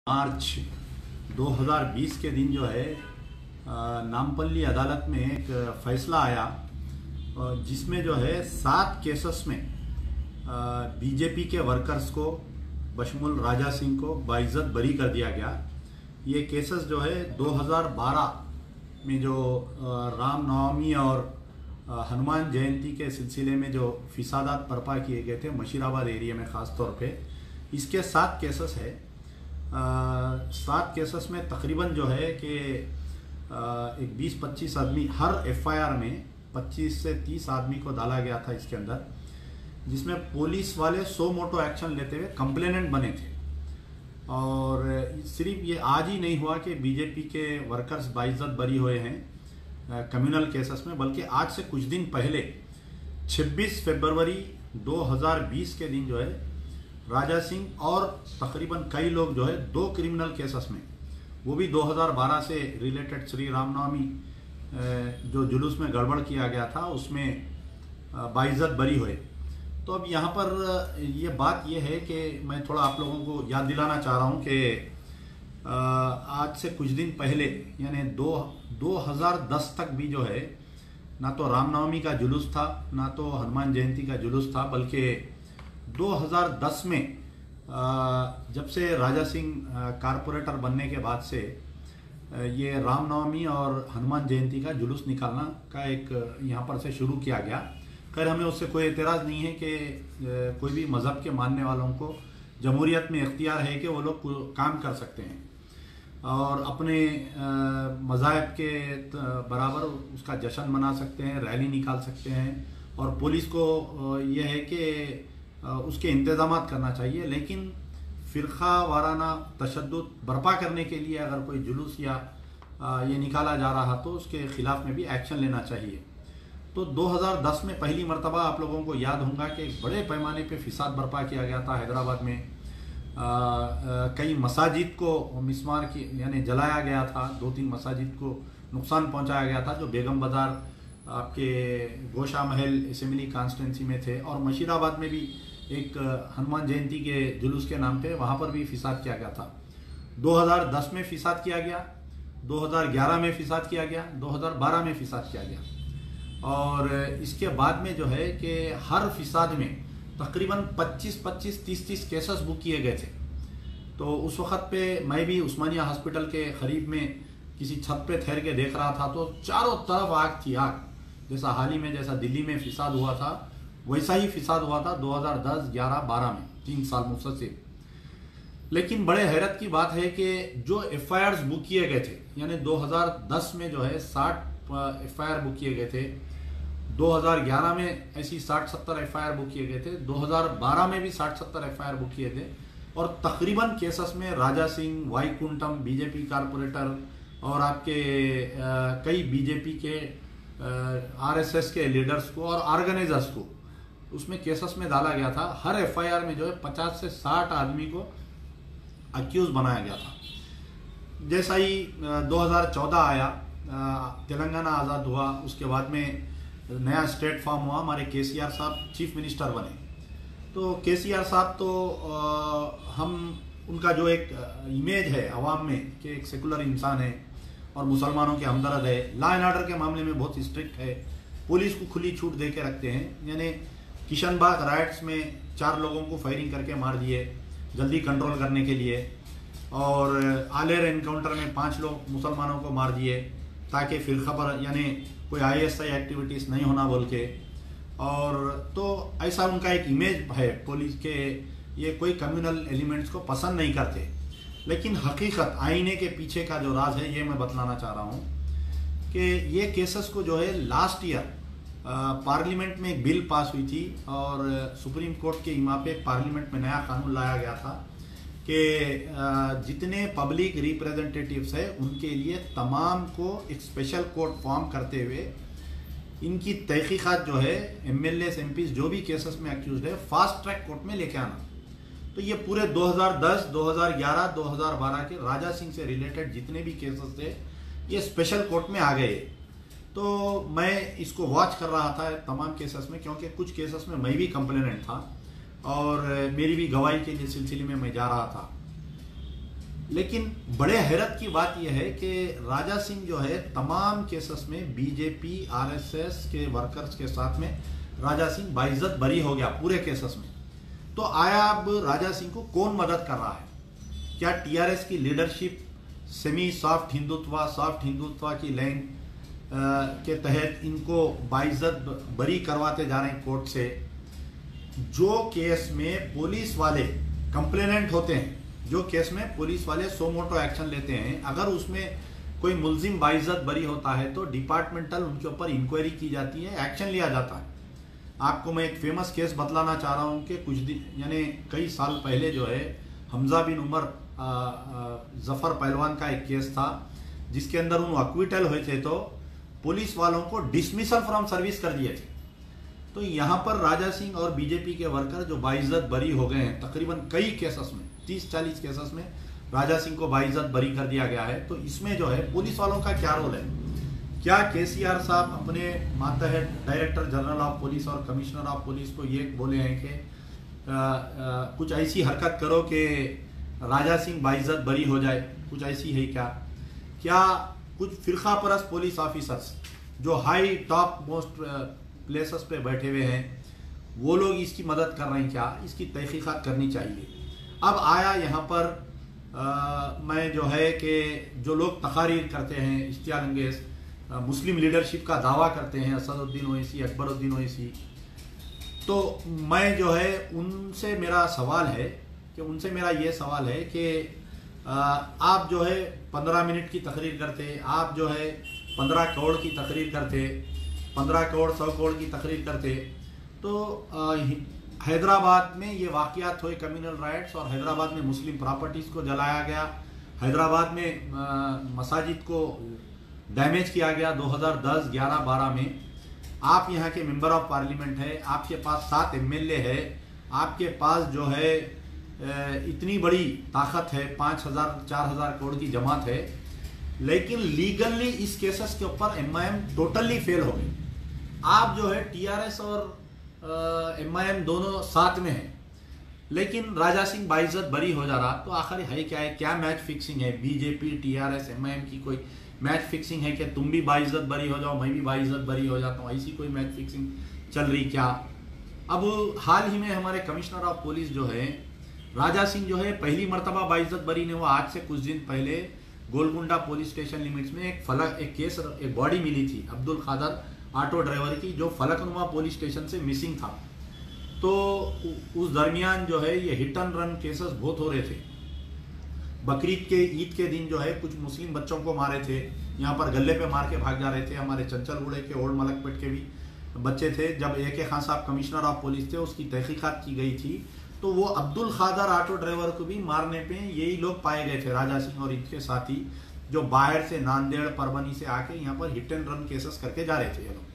मार्च 2020 के दिन जो है नामपल्ली अदालत में एक फैसला आया जिसमें जो है 7 केसेस में बीजेपी के वर्कर्स को बशमुल राजा सिंह को बाइज्जत बरी कर दिया गया। ये केसेस जो है 2012 में जो रामनवमी और हनुमान जयंती के सिलसिले में जो फिसादात बर्पा किए गए थे मशीराबाद एरिया में ख़ास तौर पे, इसके 7 केसेस है। 7 केसेस में तकरीबन जो है कि एक 20-25 आदमी, हर एफआईआर में 25 से 30 आदमी को डाला गया था इसके अंदर, जिसमें पुलिस वाले सो मोटो एक्शन लेते हुए कंप्लेनेंट बने थे। और सिर्फ ये आज ही नहीं हुआ कि बीजेपी के वर्कर्स बाइज्जत बरी हुए हैं कम्युनल केसेस में, बल्कि आज से कुछ दिन पहले 26 फरवरी 2020 के दिन जो है राजा सिंह और तकरीबन कई लोग जो है 2 क्रिमिनल केसेस में, वो भी 2012 से रिलेटेड श्री रामनवमी जो जुलूस में गड़बड़ किया गया था उसमें बाइज्जत बरी हुए। तो अब यहाँ पर ये बात ये है कि मैं थोड़ा आप लोगों को याद दिलाना चाह रहा हूँ कि आज से कुछ दिन पहले यानी 2010 तक भी जो है ना तो रामनवमी का जुलूस था ना तो हनुमान जयंती का जुलूस था, बल्कि 2010 में जब से राजा सिंह कारपोरेटर बनने के बाद से ये रामनवमी और हनुमान जयंती का जुलूस निकालना का एक यहाँ पर से शुरू किया गया। खैर हमें उससे कोई एतराज़ नहीं है कि कोई भी मज़हब के मानने वालों को जमहूरियत में इख्तियार है कि वो लोग काम कर सकते हैं और अपने मज़ाहब के बराबर उसका जश्न मना सकते हैं, रैली निकाल सकते हैं, और पुलिस को ये है कि उसके इंतज़ाम करना चाहिए। लेकिन फ़िरक़ा वाराना तशद्दुद बर्पा करने के लिए अगर कोई जुलूस या ये निकाला जा रहा तो उसके ख़िलाफ़ में भी एक्शन लेना चाहिए। तो 2010 में पहली मर्तबा आप लोगों को याद होगा कि एक बड़े पैमाने पे फिसाद बर्पा किया गया था हैदराबाद में। कई मसाजिद को मिसमार की यानी जलाया गया था, 2-3 मसाजिद को नुकसान पहुंचाया गया था जो बेगम बाज़ार आपके गोशा महल असेंबली कॉन्स्टिट्यूंसी में थे, और मशीराबाद में भी एक हनुमान जयंती के जुलूस के नाम पे वहाँ पर भी फिसाद किया गया था। 2010 में फिसाद किया गया, 2011 में फिसाद किया गया, 2012 में फिसाद किया गया, और इसके बाद में जो है कि हर फिसाद में तकरीबन 25-25, 30-30 केसेस बुक किए गए थे। तो उस वक़्त पे मैं भी उस्मानिया हॉस्पिटल के करीब में किसी छत पे ठहर के देख रहा था, तो चारों तरफ आग थी, आग। जैसा हाल ही में जैसा दिल्ली में फिसाद हुआ था वैसा ही फिसाद हुआ था 2010, 11, 12 में, 3 साल मुफस्सिल। लेकिन बड़े हैरत की बात है कि जो एफआईआर्स बुक किए गए थे, यानी 2010 में जो है 60 एफआईआर बुक किए गए थे, 2011 में ऐसी 60-70 एफआईआर बुक किए गए थे, 2012 में भी 60-70 एफआईआर बुक किए थे, और तकरीबन केसेस में राजा सिंह, वाईकुंठम, बीजेपी कारपोरेटर और आपके कई बीजेपी के आरएसएस के लीडर्स को और ऑर्गेनाइजर्स को उसमें केसेस में डाला गया था। हर एफआईआर में जो है 50 से 60 आदमी को अक्यूज बनाया गया था। जैसा ही 2014 आया, तेलंगाना आज़ाद हुआ, उसके बाद में नया स्टेट फॉर्म हुआ, हमारे केसीआर साहब चीफ मिनिस्टर बने। तो केसीआर साहब तो हम उनका जो एक इमेज है अवाम में कि एक सेकुलर इंसान है और मुसलमानों के हमदर्द है, लॉ एंड ऑर्डर के मामले में बहुत स्ट्रिक्ट है, पुलिस को खुली छूट दे के रखते हैं। यानी किशनबाग राइट्स में 4 लोगों को फायरिंग करके मार दिए जल्दी कंट्रोल करने के लिए, और आलेर एनकाउंटर में 5 लोग मुसलमानों को मार दिए ताकि फ़िरक़ा पर यानी कोई आईएसआई एक्टिविटीज़ नहीं होना बोल के। और तो ऐसा उनका एक इमेज है पुलिस के, ये कोई कम्युनल एलिमेंट्स को पसंद नहीं करते। लेकिन हकीकत आईने के पीछे का जो राज है ये मैं बतलाना चाह रहा हूँ कि ये केसेस को जो है लास्ट ईयर पार्लियामेंट में एक बिल पास हुई थी, और सुप्रीम कोर्ट के इमा पे पार्लियामेंट में नया कानून लाया गया था कि जितने पब्लिक रिप्रेजेंटेटिव्स है उनके लिए तमाम को एक स्पेशल कोर्ट फॉर्म करते हुए इनकी तहकीकात जो है एमएलए एमपीज जो भी केसेस में एक्यूज है फास्ट ट्रैक कोर्ट में लेके आना। तो ये पूरे 2010, 2011, 2012 के राजा सिंह से रिलेटेड जितने भी केसेस थे ये स्पेशल कोर्ट में आ गए। तो मैं इसको वॉच कर रहा था तमाम केसेस में, क्योंकि कुछ केसेस में मैं भी कंप्लेनेंट था और मेरी भी गवाही के लिए सिलसिले में मैं जा रहा था। लेकिन बड़े हैरत की बात यह है कि राजा सिंह जो है तमाम केसेस में बीजेपी आरएसएस के वर्कर्स के साथ में राजा सिंह बाइज्जत बरी हो गया पूरे केसेस में। तो आया अब राजा सिंह को कौन मदद कर रहा है? क्या टीआरएस की लीडरशिप सेमी सॉफ्ट हिंदुत्व की लाइन के तहत इनको बाइज्जत बरी करवाते जा रहे हैं कोर्ट से? जो केस में पुलिस वाले कंप्लेनेंट होते हैं, जो केस में पुलिस वाले सो मोटो एक्शन लेते हैं, अगर उसमें कोई मुल्जिम बाइज्जत बरी होता है तो डिपार्टमेंटल उनके ऊपर इंक्वायरी की जाती है, एक्शन लिया जाता है। आपको मैं एक फेमस केस बतलाना चाह रहा हूं कि कुछ दिन यानी कई साल पहले जो है हमजा बिन उमर जफर पहलवान का एक केस था जिसके अंदर उन अक्विटल हुए थे, तो पुलिस वालों को डिसमिसल फ्रॉम सर्विस कर दिए थे। तो यहाँ पर राजा सिंह और बीजेपी के वर्कर जो बाइज्जत बरी हो गए हैं, तकरीबन कई केसेस में 30-40 केसेस में राजा सिंह को बाइज्जत बरी कर दिया गया है। तो इसमें जो है पुलिस वालों का क्या रोल है? क्या केसीआर साहब अपने मातहत डायरेक्टर जनरल ऑफ पुलिस और कमिश्नर ऑफ पुलिस को ये बोले हैं कि कुछ ऐसी हरकत करो कि राजा सिंह बाइज्जत बरी हो जाए? कुछ ऐसी है क्या? क्या कुछ फिरका परस्त पुलिस ऑफिसर्स जो हाई टॉप मोस्ट प्लेसेस पे बैठे हुए हैं वो लोग इसकी मदद कर रहे हैं क्या? इसकी तहकीकात करनी चाहिए। अब आया यहाँ पर मैं जो है कि जो लोग तकारीर करते हैं इश्तियाल अंगेज मुस्लिम लीडरशिप का दावा करते हैं, असदुद्दीन ओवैसी, अकबरुद्दीन ओवैसी, तो मैं जो है उनसे मेरा ये सवाल है कि आप जो है 15 मिनट की तकरीर करते, आप जो है 15 करोड़ की तकरीर करते, 15 करोड़ 100 करोड़ की तकरीर करते, तो हैदराबाद में ये वाक़यात हुए कम्युनल राइट्स और हैदराबाद में मुस्लिम प्रॉपर्टीज़ को जलाया गया, हैदराबाद में मसाजिद को डैमेज किया गया 2010, 11, 12 में। आप यहाँ के मेंबर ऑफ पार्लियामेंट है, आपके पास 7 एमएलए है, आपके पास जो है इतनी बड़ी ताकत है, 5,000-4,000 करोड़ की जमात है, लेकिन लीगली इस केसेस के ऊपर एमआईएम टोटली फेल हो गई। आप जो है टीआरएस और एमआईएम दोनों साथ में है, लेकिन राजा सिंह बाइज्जत बरी हो जा रहा, तो आखिर है क्या? है क्या मैच फिक्सिंग है? बीजेपी टीआरएस एमआईएम की कोई मैच फिक्सिंग है कि तुम भी बाइज्जत बरी हो जाओ, मैं भी बाइज्जत बरी हो जाता हूँ? ऐसी कोई मैच फिक्सिंग चल रही क्या? अब हाल ही में हमारे कमिश्नर ऑफ पुलिस जो है राजा सिंह जो है पहली मर्तबा बाइज्जत बरी ने, वो आज से कुछ दिन पहले गोलकुंडा पुलिस स्टेशन लिमिट्स में एक बॉडी मिली थी अब्दुल खादर ऑटो ड्राइवर की, जो फलकनुमा पुलिस स्टेशन से मिसिंग था। तो उस दरमियान जो है ये हिट एंड रन केसेस बहुत हो रहे थे। बकरीद के ईद के दिन जो है कुछ मुस्लिम बच्चों को मारे थे, यहाँ पर गले पे मार के भाग जा रहे थे। हमारे चंचलगुड़े के ओल्ड मलकपेट के भी बच्चे थे। जब AK खान साहब कमिश्नर ऑफ पुलिस थे, उसकी तहकीकात की गई थी, तो वो अब्दुल खादर ऑटो ड्राइवर को भी मारने पे यही लोग पाए गए थे, राजा सिंह और इनके साथी, जो बाहर से नांदेड़ परभनी से आके यहाँ पर हिट एंड रन केसेस करके जा रहे थे ये लोग।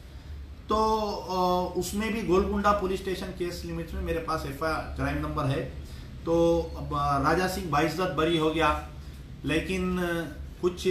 तो उसमें भी Golconda police station case limits में मेरे पास FIR क्राइम नंबर है। तो राजा सिंह बाइज्जत बरी हो गया, लेकिन कुछ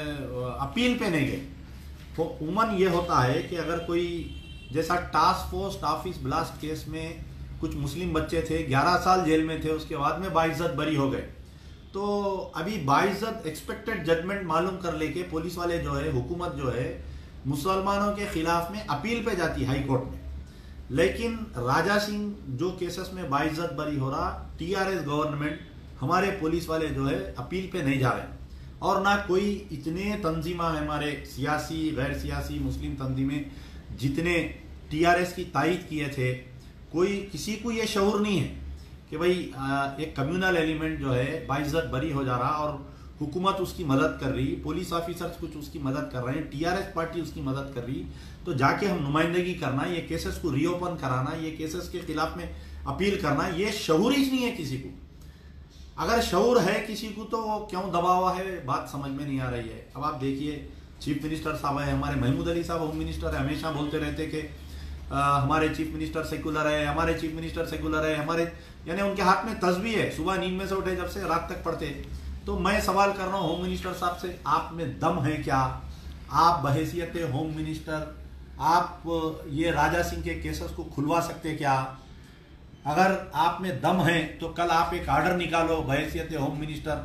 अपील पे नहीं गए। तो उमन ये होता है कि अगर कोई जैसा task force office blast case में कुछ मुस्लिम बच्चे थे, 11 साल जेल में थे, उसके बाद में बाइज्जत बरी हो गए। तो अभी बाइज्जत एक्सपेक्टेड जजमेंट मालूम कर लेके पुलिस वाले जो है, हुकूमत जो है, मुसलमानों के खिलाफ में अपील पे जाती हाई कोर्ट में। लेकिन राजा सिंह जो केसेस में बाइज्जत बरी हो रहा, टीआरएस गवर्नमेंट, हमारे पुलिस वाले जो है अपील पे नहीं जा रहे, और ना कोई इतने तंजीमा है हमारे सियासी गैर सियासी मुस्लिम तंजीमें जितने टीआरएस की तायद किए थे, कोई किसी को ये शऊर नहीं है कि भाई एक कम्युनल एलिमेंट जो है बाइज्जत बरी हो जा रहा और हुकूमत उसकी मदद कर रही, पुलिस ऑफिसर्स कुछ उसकी मदद कर रहे हैं, टीआरएस पार्टी उसकी मदद कर रही, तो जाके हम नुमाइंदगी करना, ये केसेस को रीओपन कराना, ये केसेस के खिलाफ में अपील करना, ये शऊर ही नहीं है किसी को। अगर शऊर है किसी को तो वो क्यों दबा हुआ है, बात समझ में नहीं आ रही है। अब आप देखिए चीफ मिनिस्टर साहब है, हमारे महमूद अली साहब होम मिनिस्टर है, हमेशा बोलते रहते कि हमारे चीफ मिनिस्टर सेकुलर है, हमारे चीफ मिनिस्टर सेकुलर है, हमारे, यानी उनके हाथ में तस्बीह है, सुबह नींद में से उठे जब से रात तक पढ़ते। तो मैं सवाल कर रहा हूँ होम मिनिस्टर साहब से, आप में दम है क्या? आप बहैसियत होम मिनिस्टर आप ये राजा सिंह के केसेस को खुलवा सकते क्या? अगर आप में दम है तो कल आप एक आर्डर निकालो बहैसियत होम मिनिस्टर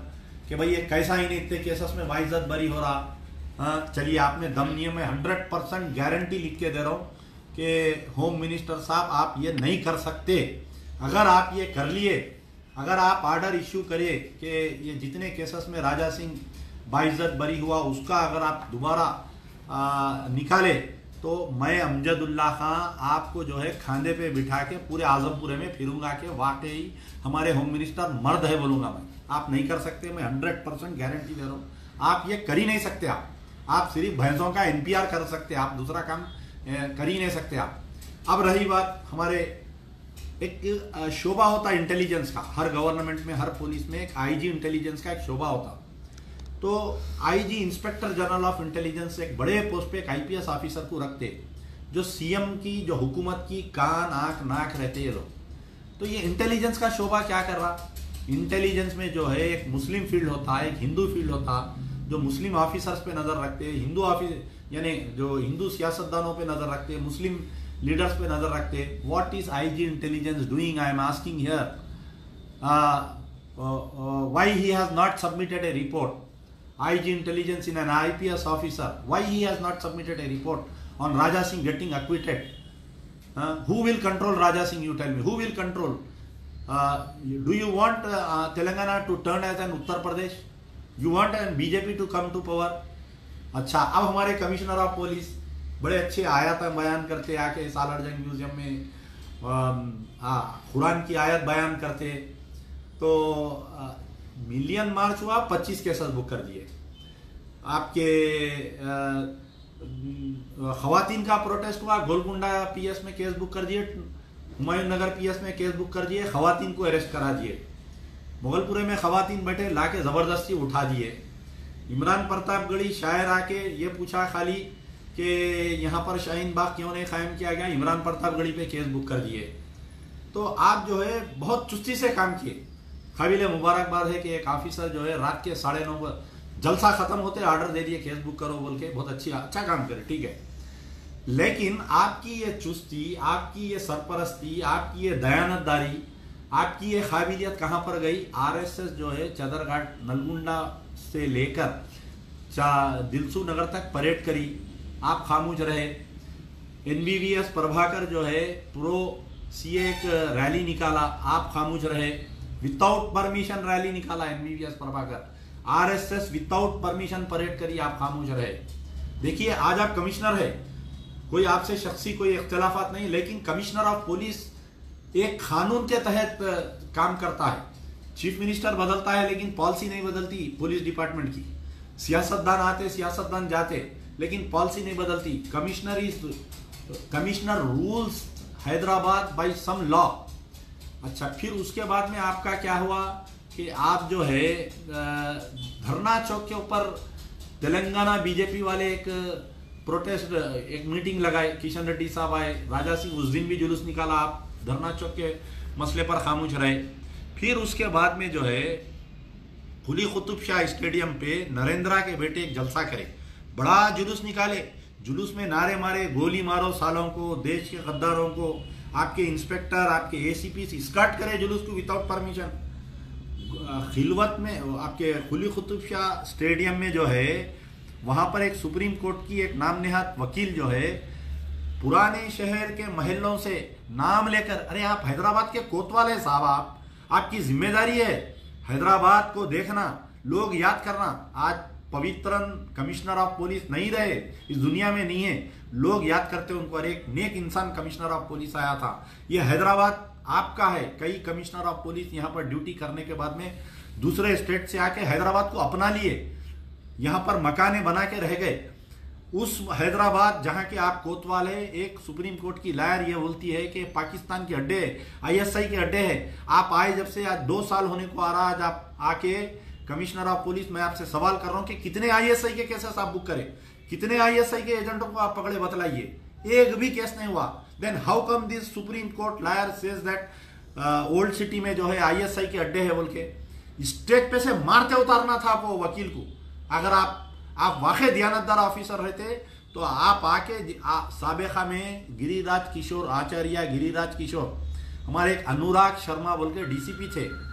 कि भाई ये कैसा ही नहीं, इतने केसेस में बाइज्जत बरी हो रहा। हाँ चलिए, आपने दम नियम में 100% गारंटी लिख के दे रहा हूँ कि होम मिनिस्टर साहब आप ये नहीं कर सकते। अगर आप ये कर लिए, अगर आप ऑर्डर इश्यू करिए कि ये जितने केसेस में राजा सिंह बाइज्जत बरी हुआ उसका अगर आप दोबारा निकाले, तो मैं अमजदुल्ला खां आपको जो है खांदे पे बिठा के पूरे आजमपुरे में फिरूंगा कि वाकई हमारे होम मिनिस्टर मर्द है बोलूंगा मैं। आप नहीं कर सकते, मैं 100% गारंटी दे रहा हूँ। आप ये कर ही नहीं सकते। आप सिर्फ भैंसों का NPR कर सकते, आप दूसरा काम कर ही नहीं सकते आप। अब रही बात, हमारे एक शोबा होता इंटेलिजेंस का, हर गवर्नमेंट में, हर पुलिस में एक IG इंटेलिजेंस का एक शोबा होता। तो IG inspector general of intelligence एक बड़े पोस्ट पे एक IPS ऑफिसर को रखते, जो CM की, जो हुकूमत की कान आंख नाक रहते ये लोग। तो ये इंटेलिजेंस का शोबा क्या कर रहा? इंटेलिजेंस में जो है एक मुस्लिम फील्ड होता, एक हिंदू फील्ड होता, जो मुस्लिम ऑफिसर्स पे नजर रखते, हिंदू ऑफिस यानी जो हिंदू सियासतदानों पे नजर रखते, मुस्लिम लीडर्स पे नजर रखते। What is IG intelligence doing? I am asking here, why he has not submitted a report? IG intelligence in an IPS officer, why he has not submitted a report on Raja Singh getting acquitted? Who will control Raja Singh, you tell me? Who will control? Do you want Telangana to turn as an Uttar Pradesh? You want an BJP to come to power? अच्छा, अब हमारे commissioner of police बड़े अच्छे आयत बयान करते, आके Salar Jung museum में कुरान की आयत बयान करते। तो मिलियन मार्च हुआ, 25 केसेस बुक कर दिए। आपके खवातीन का प्रोटेस्ट हुआ, गोलकुंडा PS में केस बुक कर दिए, हुमायूं नगर PS में केस बुक कर दिए, खवातीन को अरेस्ट करा दिए। मुगलपुरे में खवातीन बैठे, लाके जबरदस्ती उठा दिए। इमरान प्रतापगढ़ी शायर आके ये पूछा खाली कि यहाँ पर शाहीन बाग क्यों नहीं कायम किया गया, इमरान प्रतापगढ़ी पे केस बुक कर दिए। तो आप जो है बहुत चुस्ती से काम किए। काबिल मुबारकबाद है कि एक ऑफिसर जो है रात के 9:30 जलसा खत्म होते ऑर्डर दे दिए केस बुक करो बोल के, बहुत अच्छा काम करे, ठीक है। लेकिन आपकी ये चुस्ती, आपकी ये सरपरस्ती, आपकी ये दयानतदारी, आपकी ये काबिलियत कहाँ पर गई? RSS जो है चदरघाट नलगुंडा से लेकर दिलसू नगर तक परेड करी, आप खामोश रहे। NVVS प्रभाकर जो है प्रो CA एक रैली निकाला, आप खामोश रहे। विदाउट परमिशन रैली निकाला NVVS Prabhakar. RSS without permission parade करी, आप खामोश रहे। देखिए, आज आप कमिश्नर है, कोई आपसे शख्सी कोई इख्तिलाफात नहीं, लेकिन कमिश्नर ऑफ पुलिस एक कानून के तहत काम करता है। चीफ मिनिस्टर बदलता है लेकिन पॉलिसी नहीं बदलती पुलिस डिपार्टमेंट की। सियासतदान आते, सियासतदान जाते, लेकिन पॉलिसी नहीं बदलती। Commissioner rules Hyderabad by some law. अच्छा, फिर उसके बाद में आपका क्या हुआ कि आप जो है धरना चौक के ऊपर तेलंगाना बीजेपी वाले एक प्रोटेस्ट, एक मीटिंग लगाए, किशन रेड्डी साहब आए, राजा सिंह, उस दिन भी जुलूस निकाला, आप धरना चौक के मसले पर खामोश रहे। फिर उसके बाद में जो है कुली कुतुब शाह स्टेडियम पे नरेंद्रा के बेटे एक जलसा करे, बड़ा जुलूस निकाले, जुलूस में नारे मारे, गोली मारो सालों को, देश के गद्दारों को, आपके इंस्पेक्टर, आपके ACP स्कर्ट करे जुलूस को विदाउट परमिशन। खिलवत में आपके कुली कुतुब शाह स्टेडियम में जो है वहां पर एक सुप्रीम कोर्ट की एक नाम नेहात वकील जो है पुराने शहर के महलों से नाम लेकर, अरे आप हैदराबाद के कोतवाल है साहब, आपकी जिम्मेदारी है हैदराबाद को देखना, लोग याद करना। आज पवित्रन कमिश्नर ऑफ पुलिस नहीं रहे, इस दुनिया में नहीं है, लोग याद करते उनको, अरे एक नेक इंसान कमिश्नर ऑफ पुलिस आया था। ये हैदराबाद आपका है। कई कमिश्नर ऑफ पुलिस यहाँ पर ड्यूटी करने के बाद में दूसरे स्टेट से आके हैदराबाद को अपना लिए, यहाँ पर मकाने बना के रह गए। उस हैदराबाद जहां के आप कोतवाल है, एक सुप्रीम कोर्ट की लायर ये बोलती है कि पाकिस्तान के अड्डे है, ISI के अड्डे है। आप आए जब से आज 2 साल होने को आ रहा, आज आप आके कमिश्नर ऑफ पुलिस, मैं आपसे सवाल कर रहा हूं कि कितने ISI के केसेस आप बुक करें, कितने ISI के एजेंटों को आप पकड़े, बतलाइए। एक भी केस नहीं हुआ। Then how come this supreme court lawyer says that old city में जो है ISI के अड्डे है बोल के? स्टेज पे से मारते उतारना था आपको वकील को। अगर आप वाकई दयानतदार ऑफिसर रहते तो आप आके साबिका में गिरिराज किशोर आचार्य, गिरिराज किशोर, हमारे एक अनुराग शर्मा बोल के DCP थे,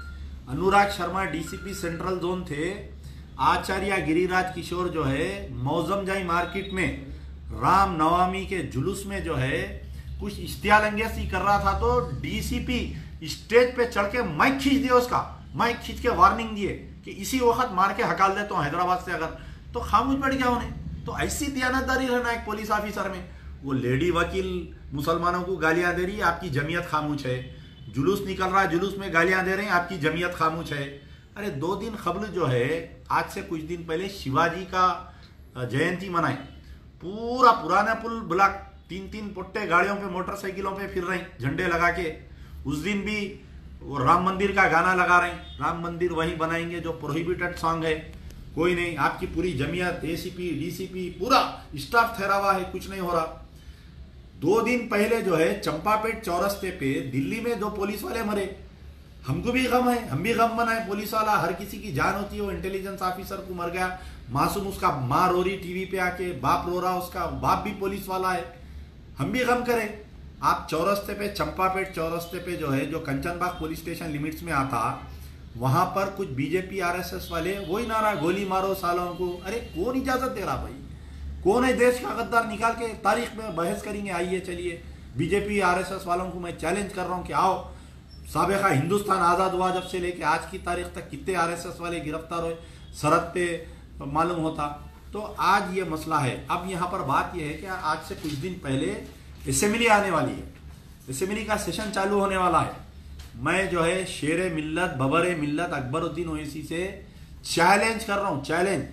Anurag Sharma DCP central zone थे, आचार्य गिरिराज किशोर जो है मौजमजाई मार्केट में राम नवमी के जुलूस में जो है कुछ इश्तियालंगेजी कर रहा था, तो डीसीपी स्टेज पे चढ़ के माइक खींच दिया, उसका माइक खींच के वार्निंग दिए कि इसी वक्त मार के हकाल देता हूँ हैदराबाद से अगर, तो खामोश बैठ गया उन्हें। तो ऐसी दयानतदारी रहना एक पुलिस ऑफिसर में। वो लेडी वकील मुसलमानों को गालियां दे रही है, आपकी जमीयत खामोश है। जुलूस निकल रहा है, जुलूस में गालियां दे रहे हैं, आपकी जमीयत खामोश है। अरे 2 दिन कबल जो है, आज से कुछ दिन पहले शिवाजी का जयंती मनाए, पूरा पुराना पुल ब्लॉक 3-3 पुट्टे गाड़ियों पे मोटरसाइकिलों पे फिर रहे झंडे लगा के। उस दिन भी वो राम मंदिर का गाना लगा रहे हैं, राम मंदिर वहीं बनाएंगे जो प्रोहिबिटेड सॉन्ग है। कोई नहीं, आपकी पूरी जमीयत, एसीपी डीसीपी पूरा स्टाफ ठहरा हुआ है, कुछ नहीं हो रहा। 2 दिन पहले जो है चंपापेट चौरस्ते पे दिल्ली में जो पुलिस वाले मरे, हमको भी गम है, हम भी गम बनाए। पुलिस वाला, हर किसी की जान होती है, वो इंटेलिजेंस ऑफिसर को मर गया, मासूम, उसका माँ रो रही टीवी पे आके, बाप रो रहा, उसका बाप भी पुलिस वाला है, हम भी गम करें। आप चौरस्ते पे, चंपापेट चौरस्ते पे जो है, जो कंचनबाग पुलिस स्टेशन लिमिट्स में आता, वहां पर कुछ बीजेपी आरएसएस वाले वही नारा, गोली मारो सालों को। अरे कौन इजाजत दे रहा भाई? कौन है देश का गद्दार? निकाल के तारीख में बहस करेंगे। आइए चलिए, बीजेपी आरएसएस वालों को मैं चैलेंज कर रहा हूं कि आओ, साबिका हिंदुस्तान आजाद हुआ जब से लेके आज की तारीख तक कितने आरएसएस वाले गिरफ्तार हुए, सरहद पे मालूम होता। तो आज ये मसला है। अब यहाँ पर बात यह है कि आज से कुछ दिन पहले असेंबली आने वाली है, असेंबली का सेशन चालू होने वाला है। मैं जो है शेर मिल्लत, बबर मिल्लत अकबरुद्दीन ओवैसी से चैलेंज कर रहा हूं, चैलेंज।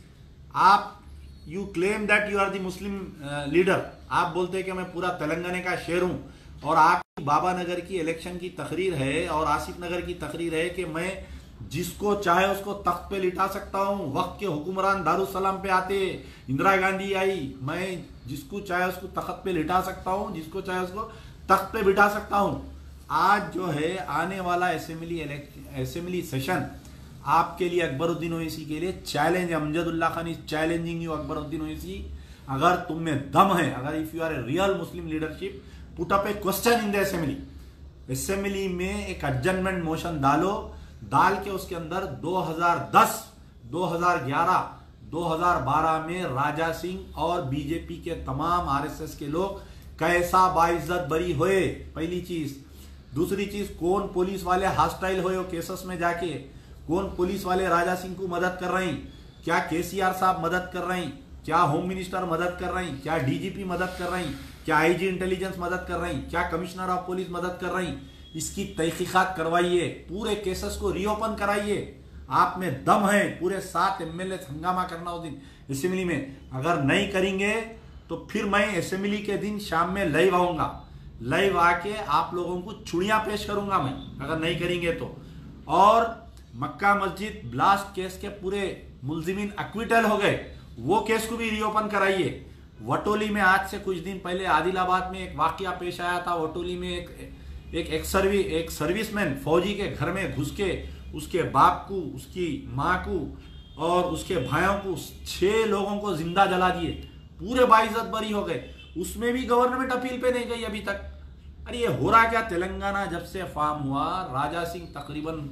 आप you claim that you are the Muslim leader, आप बोलते हैं कि मैं पूरा तेलंगाना का शेर हूं, और आपकी बाबा नगर की इलेक्शन की तकरीर है और आसिफ नगर की तकरीर है कि मैं जिसको चाहे उसको तख्त पे लिटा सकता हूं। वक्त के हुक्मरान दारुसलाम पे आते, इंदिरा गांधी आई, मैं जिसको चाहे उसको तख्त पे लिटा सकता हूं, जिसको चाहे उसको तख्त पे बिठा सकता हूं। आज जो है आने वाला असेंबली सेशन आपके लिए, अकबरुद्दीन ओवैसी के लिए चैलेंज है। Amjadullah Khan is challenging you Akbaruddin Owaisi. अगर तुम में दम है, अगर if you are a real Muslim leadership, put up a question in the assembly. Assembly में एक एडजमेंट मोशन डालो, डाल के उसके अंदर 2010, 2011, 2012 में राजा सिंह और बीजेपी के तमाम आरएसएस के लोग कैसा बाइज्जत बरी हुए, पहली चीज। दूसरी चीज, कौन पुलिस वाले हॉस्टाइल हुए केसेस में जाके, कौन पुलिस वाले राजा सिंह को मदद कर रहे हैं, क्या केसीआर साहब मदद कर रहे हैं, क्या होम मिनिस्टर मदद कर रहे हैं, क्या डीजीपी मदद कर रहे हैं, क्या आईजी इंटेलिजेंस मदद कर रहे हैं, क्या कमिश्नर ऑफ पुलिस मदद कर रहे हैं। इसकी तहकीकात करवाइए, पूरे केसेस को रीओपन कराइए। आप में दम है, पूरे 7 एमएलए हंगामा करना उस दिन असेंबली में। अगर नहीं करेंगे तो फिर मैं असेंबली के दिन शाम में लाइव आऊंगा, लाइव आके आप लोगों को चुड़ियां पेश करूंगा मैं, अगर नहीं करेंगे तो। और मक्का मस्जिद ब्लास्ट केस के पूरे मुलजिमीन एक्विटल हो गए, वो केस को भी रीओपन कराइए। वटोली में आज से कुछ दिन पहले आदिलाबाद में एक वाकया पेश आया था। वटोली में एक सर्विसमैन फौजी के घर में घुस के उसके बाप को, उसकी माँ को और उसके भाइयों को, 6 लोगों को जिंदा जला दिए, पूरे बाइज्जत बरी हो गए। उसमें भी गवर्नमेंट अपील पे नहीं गई अभी तक। अरे ये हो रहा क्या? तेलंगाना जब से फॉर्म हुआ, राजा सिंह तकरीबन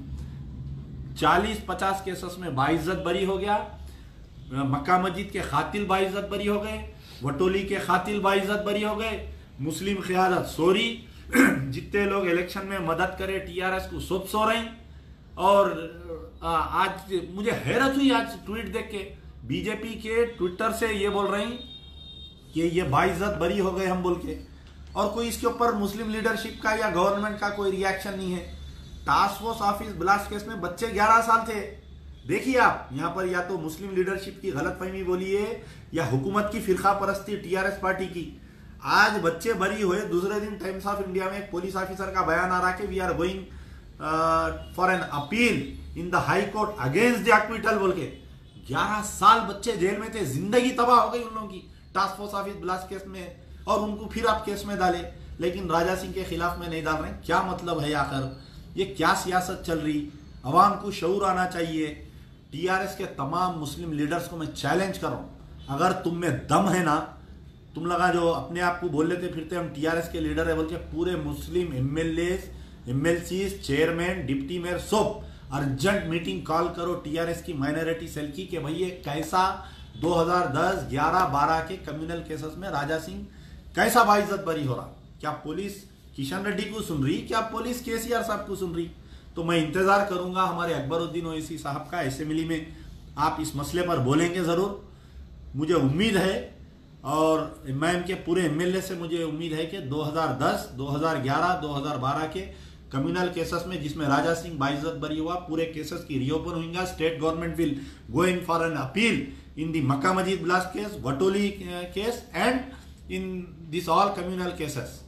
40-50 केसेस में बाइज्जत बरी हो गया, मक्का मस्जिद के खातिल बाइज्जत बरी हो गए, वटोली के खातिल बाइज्जत बरी हो गए, मुस्लिम क़यादत सॉरी, जितने लोग इलेक्शन में मदद करे टीआरएस को सब सो रहे हैं। और आज मुझे हैरत हुई आज ट्वीट देख के, बीजेपी के ट्विटर से ये बोल रहे हैं कि ये बाइज्जत बरी हो गए हम बोल के, और कोई इसके ऊपर मुस्लिम लीडरशिप का या गवर्नमेंट का कोई रिएक्शन नहीं है। Task force office blast case में बच्चे 11 साल थे। देखिए आप यहाँ पर या तो मुस्लिम लीडरशिप की गलतफहमी बोलिए या हुकूमत की फिरका परस्ती टीआरएस पार्टी की। आज बच्चे बरी हुए, दूसरे दिन टाइम्स ऑफ इंडिया में एक पुलिस ऑफिसर का बयान आ रहा कि we are going for an appeal in the high court against the acquittal बोल के। 11 साल बच्चे जेल में थे, जिंदगी तबाह हो गई उन लोगों की task force office blast case में, और उनको फिर आप केस में डाले, लेकिन राजा सिंह के खिलाफ में नहीं डाल रहे। क्या मतलब है आखिर? ये क्या सियासत चल रही? अवाम को शऊर आना चाहिए। टीआरएस के तमाम मुस्लिम लीडर्स को मैं चैलेंज कर रहा हूं, अगर तुम में दम है ना, तुम लगा जो अपने आप को बोल लेते फिरते हम टीआरएस के लीडर है बोल के, पूरे Muslim MLA, MLC, chairman, deputy mayor सब अर्जेंट मीटिंग कॉल करो टीआरएस की माइनॉरिटी सेल की कि भाई ये कैसा 2010, 11, 12 के कम्युनल केसेस में राजा सिंह कैसा बाइज्जत बरी हो रहा। क्या पुलिस किशन रेड्डी को सुन रही, क्या पुलिस केसीआर साहब को सुन रही? तो मैं इंतजार करूंगा हमारे अकबरुद्दीन ओवैसी साहब का असेंबली में आप इस मसले पर बोलेंगे जरूर। मुझे उम्मीद है और एमआईएम के पूरे एमएलए से मुझे उम्मीद है कि 2010, 2011, 2012 के कम्युनल केसेस में जिसमें राजा सिंह बाइज्जत बरी हुआ, पूरे केसेस की रीओपन होंगे। State government will go in for an appeal in the Mecca Masjid blast case, Vatoli case and in this all communal cases.